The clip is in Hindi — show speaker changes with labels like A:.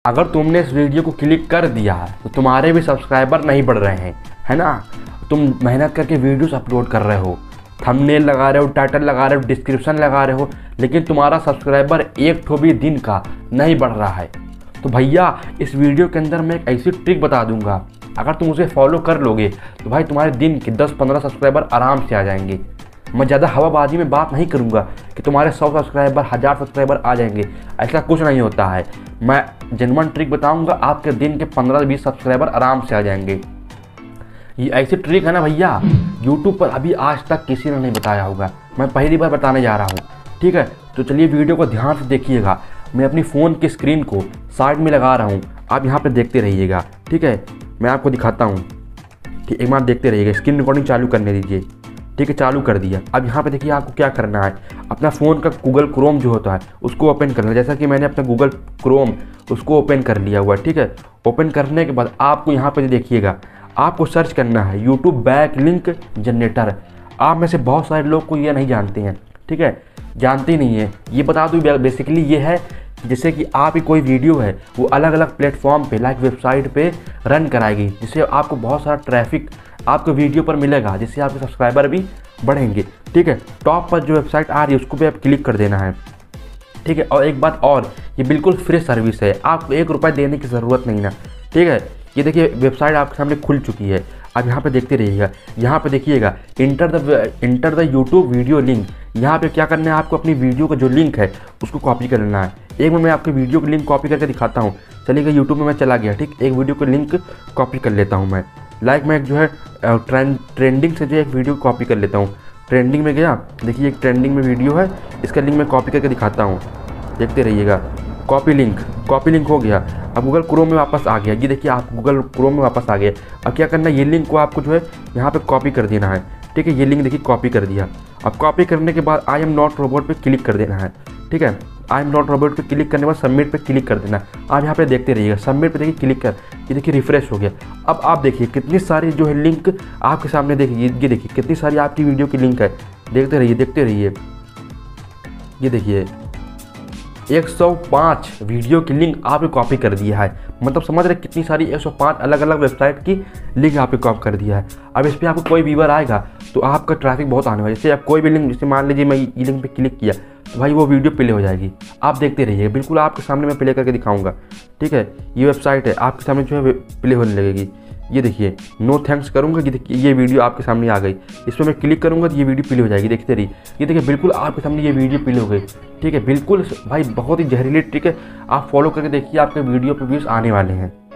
A: अगर तुमने इस वीडियो को क्लिक कर दिया है तो तुम्हारे भी सब्सक्राइबर नहीं बढ़ रहे हैं, है ना। तुम मेहनत करके वीडियोस अपलोड कर रहे हो, थंबनेल लगा रहे हो, टाइटल लगा रहे हो, डिस्क्रिप्शन लगा रहे हो, लेकिन तुम्हारा सब्सक्राइबर एक ठो भी दिन का नहीं बढ़ रहा है। तो भैया इस वीडियो के अंदर मैं एक ऐसी ट्रिक बता दूंगा, अगर तुम उसे फॉलो कर लोगे तो भाई तुम्हारे दिन के 10-15 सब्सक्राइबर आराम से आ जाएंगे। मैं ज़्यादा हवाबाजी में बात नहीं करूंगा कि तुम्हारे 100 सब्सक्राइबर 1000 सब्सक्राइबर आ जाएंगे, ऐसा कुछ नहीं होता है। मैं जेन्युइन ट्रिक बताऊंगा, आपके दिन के 15-20 सब्सक्राइबर आराम से आ जाएंगे। ये ऐसी ट्रिक है ना भैया, यूट्यूब पर अभी आज तक किसी ने नहीं बताया होगा, मैं पहली बार बताने जा रहा हूँ। ठीक है, तो चलिए वीडियो को ध्यान से देखिएगा। मैं अपनी फ़ोन की स्क्रीन को साइड में लगा रहा हूँ, आप यहाँ पे देखते रहिएगा। ठीक है, मैं आपको दिखाता हूँ। ठीक, एक बार देखते रहिएगा, स्क्रीन रिकॉर्डिंग चालू करने दीजिए। ठीक है, चालू कर दिया। अब यहाँ पे देखिए आपको क्या करना है, अपना फ़ोन का गूगल क्रोम जो होता है उसको ओपन करना है। जैसा कि मैंने अपना गूगल क्रोम उसको ओपन कर लिया हुआ है। ठीक है, ओपन करने के बाद आपको यहाँ पे देखिएगा, आपको सर्च करना है यूट्यूब बैकलिंक जनरेटर। आप में से बहुत सारे लोग को ये नहीं जानते हैं, ठीक है, जानते ही नहीं है। ये बता दूँ बेसिकली ये है जैसे कि आप ही कोई वीडियो है वो अलग अलग प्लेटफॉर्म पे लाइक वेबसाइट पे रन कराएगी, जिससे आपको बहुत सारा ट्रैफिक आपको वीडियो पर मिलेगा, जिससे आपके सब्सक्राइबर भी बढ़ेंगे। ठीक है, टॉप पर जो वेबसाइट आ रही है उसको भी आप क्लिक कर देना है। ठीक है, और एक बात और, ये बिल्कुल फ्री सर्विस है, आपको 1 रुपये देने की ज़रूरत नहीं ना। ठीक है, ये देखिए वेबसाइट आपके सामने खुल चुकी है। अब यहाँ पे देखते रहिएगा, यहाँ पे देखिएगा enter the YouTube video link. यहाँ पे क्या करना है, आपको अपनी वीडियो का जो लिंक है उसको कॉपी कर लेना है। एक बार मैं आपकी वीडियो की लिंक कॉपी करके दिखाता हूँ। चलिएगा, यूट्यूब में मैं चला गया। ठीक, एक वीडियो की लिंक कॉपी कर लेता हूँ मैं। लाइक मैं जो है ट्रेंडिंग से जो एक वीडियो कॉपी कर लेता हूँ। ट्रेंडिंग में गया, देखिए एक ट्रेंडिंग में वीडियो है, इसका लिंक मैं कॉपी करके दिखाता हूँ, देखते रहिएगा। कॉपी लिंक हो गया। अब गूगल क्रोम में वापस आ गया। ये देखिए आप गूगल क्रोम में वापस आ गए। अब क्या करना है, ये लिंक को आपको जो है यहाँ पे कॉपी कर देना है। ठीक है, ये लिंक देखिए कॉपी कर दिया। अब कॉपी करने के बाद आई एम नॉट रोबोट पे क्लिक कर देना है। ठीक है, आई एम नॉट रोबोट पे क्लिक करने के बाद सबमिट पे क्लिक कर देना। आप यहाँ पे देखते रहिएगा, सबमिट पे देखिए क्लिक कर, ये देखिए रिफ्रेश हो गया। अब आप देखिए कितनी सारी जो है लिंक आपके सामने देखिए, ये देखिए कितनी सारी आपकी वीडियो की लिंक है। देखते रहिए। ये देखिए 105 वीडियो की लिंक आपने कॉपी कर दिया है। मतलब समझ रहे कितनी सारी 105 अलग अलग वेबसाइट की लिंक आपने कॉपी कर दिया है। अब इस पर आपको कोई व्यूअर आएगा तो आपका ट्रैफिक बहुत आने वाला है। जैसे आप कोई भी लिंक, जैसे मान लीजिए मैं ये लिंक पे क्लिक किया तो भाई वो वीडियो प्ले हो जाएगी। आप देखते रहिए, बिल्कुल आपके सामने मैं प्ले करके दिखाऊंगा। ठीक है, ये वेबसाइट है, आपके सामने जो है प्ले होने लगेगी। ये देखिए, नो थैंक्स करूँगा, ये देखिए ये वीडियो आपके सामने आ गई। इस पर मैं क्लिक करूँगा तो ये वीडियो प्ले हो जाएगी, देखते रहिए। ये देखिए बिल्कुल आपके सामने ये वीडियो प्ले हो गई। ठीक है, बिल्कुल भाई बहुत ही जहरीली ट्रिक है, आप फॉलो करके देखिए, आपके वीडियो पे व्यूज़ आने वाले हैं।